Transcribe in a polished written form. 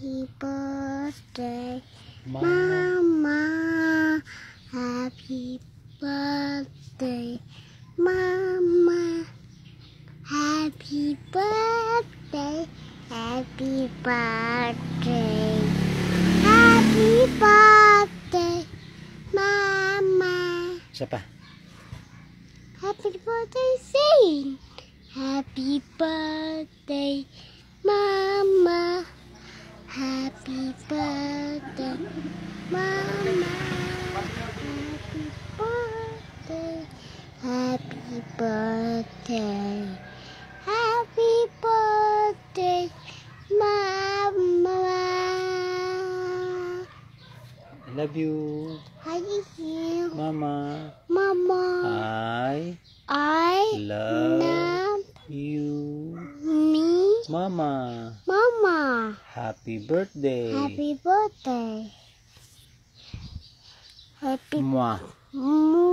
Happy birthday, Mama. Happy birthday, Mama. Happy birthday, happy birthday, happy birthday, Mama. Siapa? Happy birthday, sing. Happy birthday, Mama. Happy birthday, Mama. Happy birthday, happy birthday, happy birthday, Mama. I love you. I love you, Mama. Mama. I love you. me, Mama. Mama. Happy birthday. Happy birthday. Happy Mwah. Mwah.